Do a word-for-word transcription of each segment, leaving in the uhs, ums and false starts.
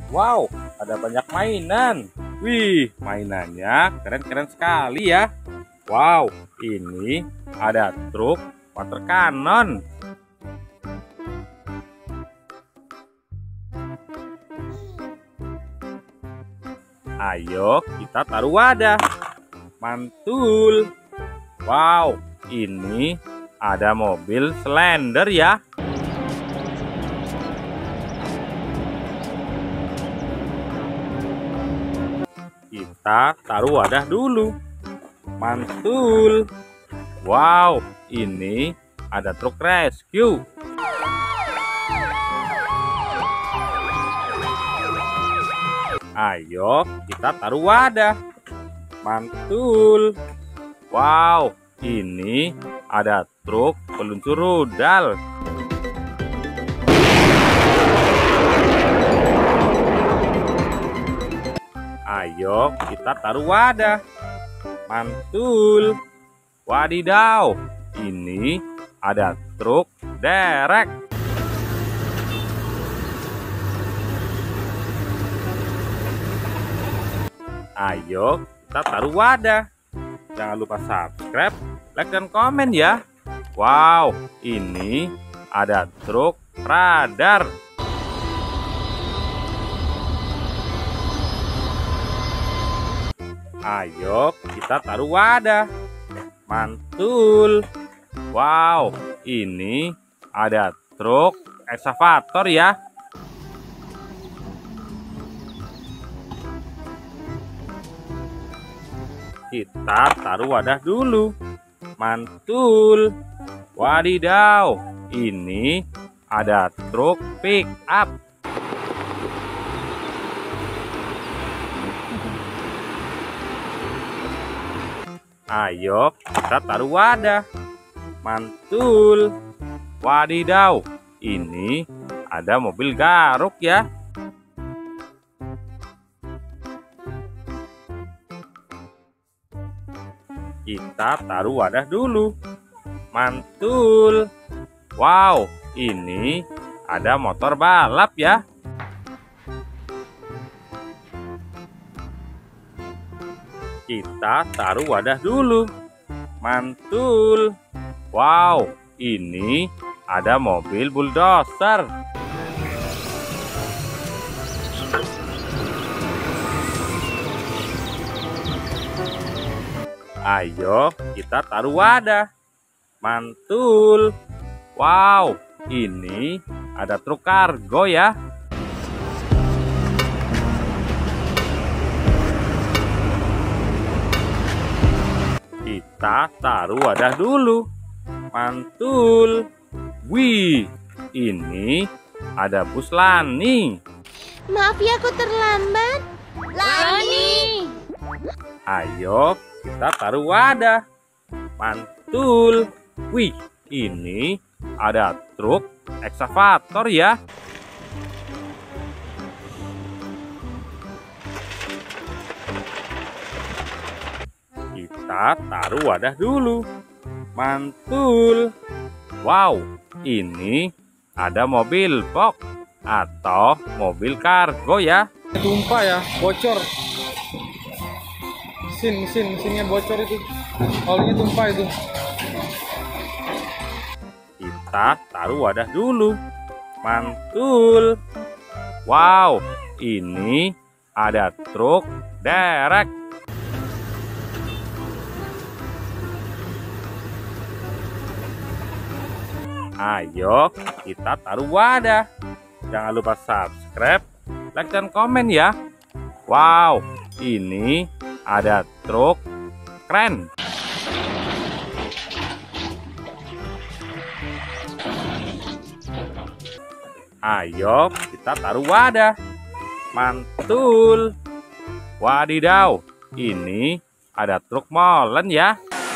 Wow, ada banyak mainan. Wih, mainannya keren-keren sekali ya. Wow, ini ada truk water cannon. Ayo kita taruh wadah. Mantul. Wow, ini ada mobil Slender ya. Kita taruh wadah dulu. Mantul. Wow, ini ada truk rescue. Ayo kita taruh wadah. Mantul. Wow, ini ada truk peluncur rudal. Ayo kita taruh wadah. Mantul. Wadidaw, ini ada truk derek. Ayo kita taruh wadah. Jangan lupa subscribe, like, dan komen ya. Wow, ini ada truk radar. Ayo kita taruh wadah. Mantul. Wow, ini ada truk ekskavator ya. Kita taruh wadah dulu. Mantul. Wadidaw, ini ada truk pick up. Ayo kita taruh wadah. Mantul. Wadidaw, ini ada mobil garuk ya. Kita taruh wadah dulu. Mantul. Wow, ini ada motor balap ya. Kita taruh wadah dulu. Mantul. Wow, ini ada mobil bulldozer. Ayo kita taruh wadah. Mantul. Wow, ini ada truk kargo ya. Kita taruh wadah dulu. Mantul. Wih, ini ada bus Lani. Maaf ya aku terlambat. Lani. Ayo kita taruh wadah. Mantul. Wih, ini ada truk ekskavator ya. Kita taruh wadah dulu. Mantul. Wow, ini ada mobil box atau mobil kargo ya. Tumpah ya, bocor. Mesin, mesin, mesinnya bocor itu. Olinya tumpah itu. Kita taruh wadah dulu. Mantul. Wow, ini ada truk derek. Ayo kita taruh wadah. Jangan lupa subscribe, like, dan komen ya. Wow, ini ada truk keren. Ayo kita taruh wadah. Mantul. Wadidaw, ini ada truk molen ya.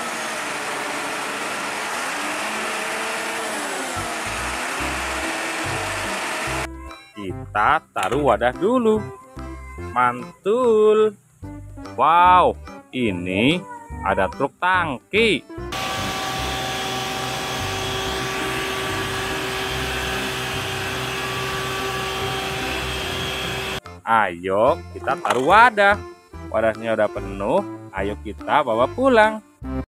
Kita taruh wadah dulu. Mantul. Wow, ini ada truk tangki. Ayo kita taruh wadah. Wadahnya udah penuh, ayo kita bawa pulang.